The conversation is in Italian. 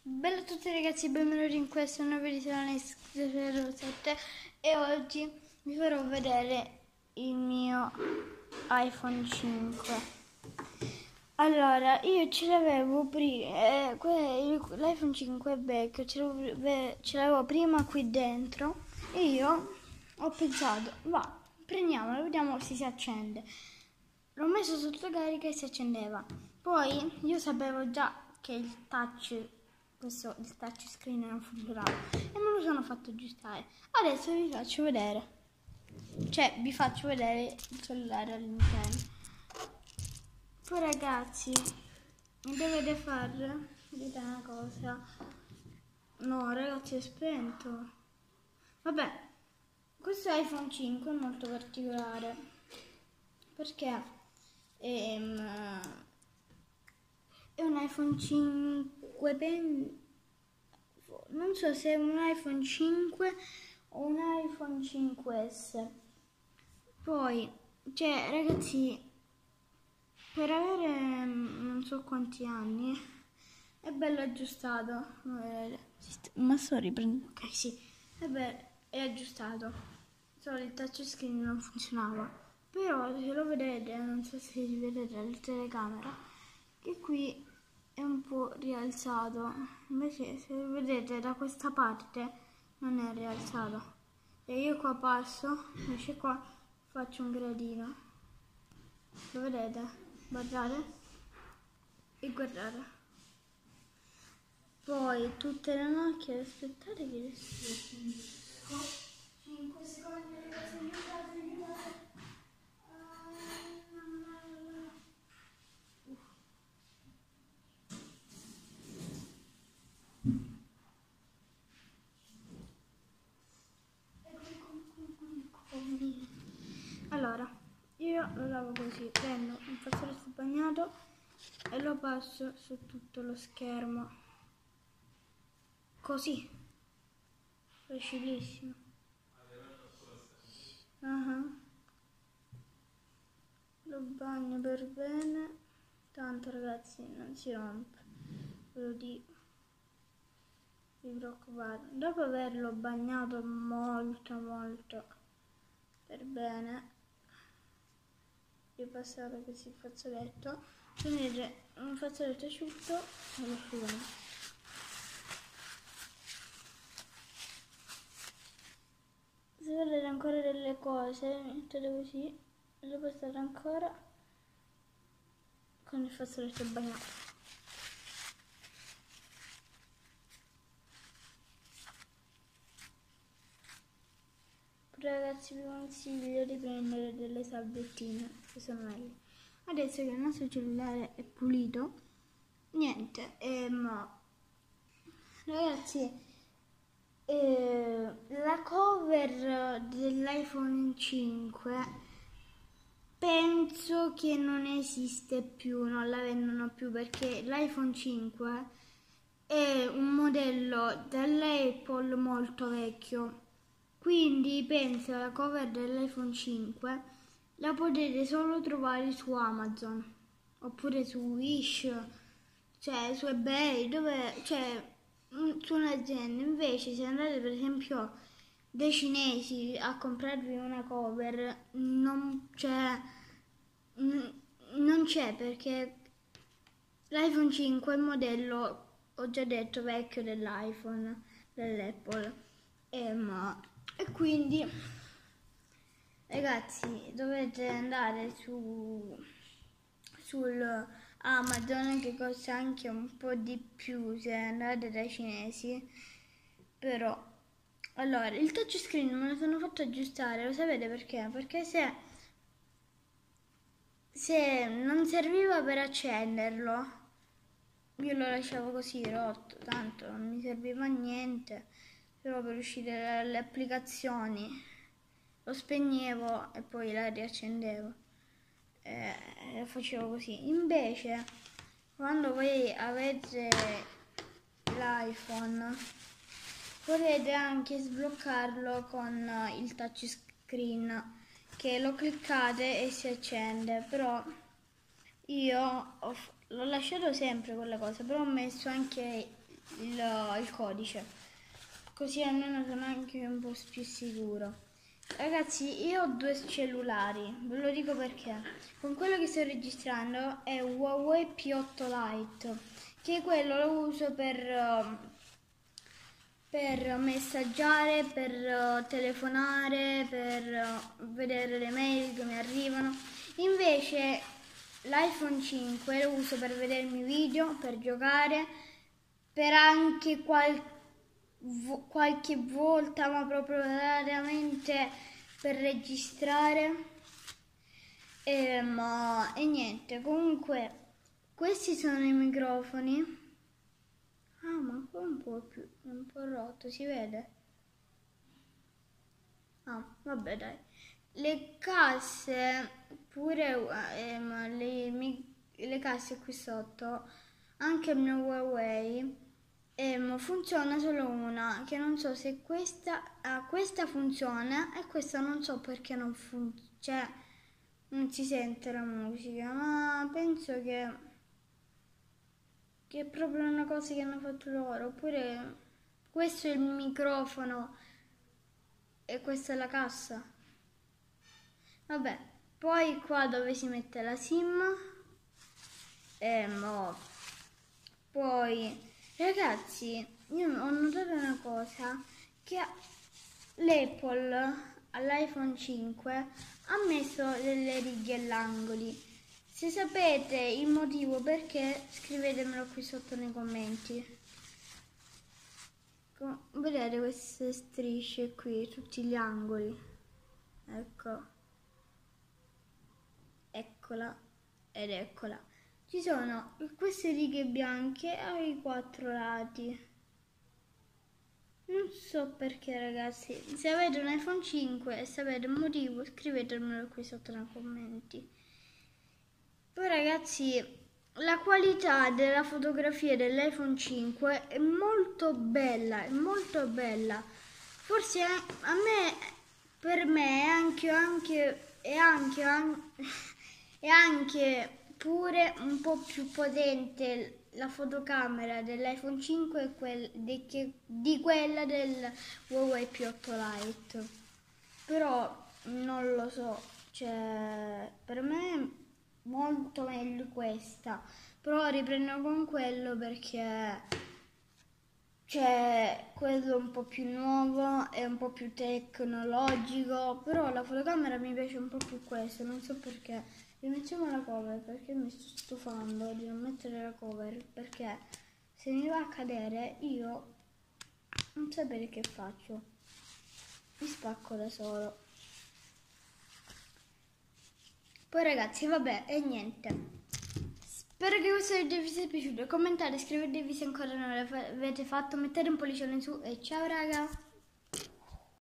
Bella a tutti ragazzi, benvenuti in questo nuovo video Next 07 e oggi vi farò vedere il mio iPhone 5. Allora, io ce l'avevo prima, l'iPhone 5 è vecchio, ce l'avevo prima qui dentro e io ho pensato, va, prendiamolo, vediamo se si accende. L'ho messo sotto carica e si accendeva. Poi io sapevo già che il touch screen non funzionava e me lo sono fatto aggiustare. Adesso vi faccio vedere, vi faccio vedere il cellulare all'interno. Poi ragazzi, mi dovete fare, dite una cosa. No ragazzi, è spento. Vabbè, questo iPhone 5 è molto particolare perché è un iPhone 5 non so se è un iPhone 5 o un iPhone 5S. Poi, ragazzi, per avere non so quanti anni è bello aggiustato. Ma sto riprendendo. Ok, sì, è aggiustato. Solo il touchscreen non funzionava. Però se lo vedete, non so se vedete la telecamera, che qui è un po' rialzato, invece se vedete da questa parte non è rialzato. E io qua passo, invece qua faccio un gradino. Lo vedete? Guardate e guardate. Poi tutte le macchine, aspettate che le sto 5 secondi ragazzi, aiutate. Allora, io lo lavo così, prendo un fazzoletto bagnato e lo passo su tutto lo schermo, così, facilissimo. Lo bagno per bene, tanto ragazzi non si rompe, ve lo dico, vi preoccupate. Dopo averlo bagnato molto per bene, ripassato così il fazzoletto, prendete un fazzoletto asciutto e lo asciugate. Se vedete ancora delle cose, mettete così e lo passate ancora con il fazzoletto bagnato. Ragazzi, vi consiglio di prendere delle salviettine che sono meglio. Adesso che il nostro cellulare è pulito, niente, ragazzi, la cover dell'iPhone 5 penso che non esiste più, non la vendono più, perché l'iPhone 5 è un modello dell'Apple molto vecchio. Quindi penso la cover dell'iPhone 5 la potete solo trovare su Amazon oppure su Wish, su eBay, su un'azienda. Invece se andate per esempio dai cinesi a comprarvi una cover non c'è perché l'iPhone 5 è il modello, ho già detto, vecchio dell'Apple. E quindi ragazzi dovete andare sul Amazon, che costa anche un po' di più se andate dai cinesi. Però allora il touchscreen me lo sono fatto aggiustare, lo sapete perché? Perché se non serviva per accenderlo io lo lasciavo così rotto, tanto non mi serviva a niente, però per uscire dalle applicazioni lo spegnevo e poi la riaccendevo e facevo così. Invece quando voi avete l'iPhone potete anche sbloccarlo con il touchscreen, che lo cliccate e si accende. Però io l'ho lasciato sempre quella cosa, però ho messo anche il codice, così almeno sono anche un po' più sicuro. Ragazzi, io ho due cellulari, ve lo dico perché. Con quello che sto registrando è un Huawei P8 Lite, che quello lo uso per messaggiare, per telefonare, per vedere le mail che mi arrivano. Invece l'iPhone 5 lo uso per vedermi video, per giocare, per anche qualche volta, ma proprio raramente, per registrare. E niente, comunque questi sono i microfoni. Ah, ma qua è un po' rotto, si vede? Ah, vabbè dai. Le casse, pure le casse qui sotto, anche il mio Huawei, funziona solo una, che non so se questa funziona e questa non so perché non funziona, cioè non si sente la musica, ma penso che è proprio una cosa che hanno fatto loro. Oppure questo è il microfono e questa è la cassa. Vabbè, poi qua dove si mette la SIM. Poi ragazzi, io ho notato una cosa, che l'Apple all'iPhone 5 ha messo delle righe all'angoli. Se sapete il motivo perché, scrivetemelo qui sotto nei commenti. Vedete queste strisce qui, tutti gli angoli. Ecco. Eccola ed eccola. Ci sono queste righe bianche ai 4 lati. Non so perché, ragazzi. Se avete un iPhone 5 e sapete il motivo, scrivetemelo qui sotto nei commenti. Poi ragazzi, la qualità della fotografia dell'iPhone 5 è molto bella, è molto bella. Forse per me è anche pure un po' più potente la fotocamera dell'iPhone 5 di quella del Huawei P8 Lite. Però non lo so, cioè per me molto meglio questa, però riprendo con quello perché quello è un po' più nuovo, è un po' più tecnologico, però la fotocamera mi piace un po' più questo, non so perché. Rimettiamo la cover perché mi sto stufando di non mettere la cover, perché se mi va a cadere io non sapere che faccio, mi spacco da solo. Poi ragazzi, vabbè, e niente. Spero che questo video vi sia piaciuto. Commentate, iscrivetevi se ancora non l'avete fatto, mettete un pollicione in su e ciao raga!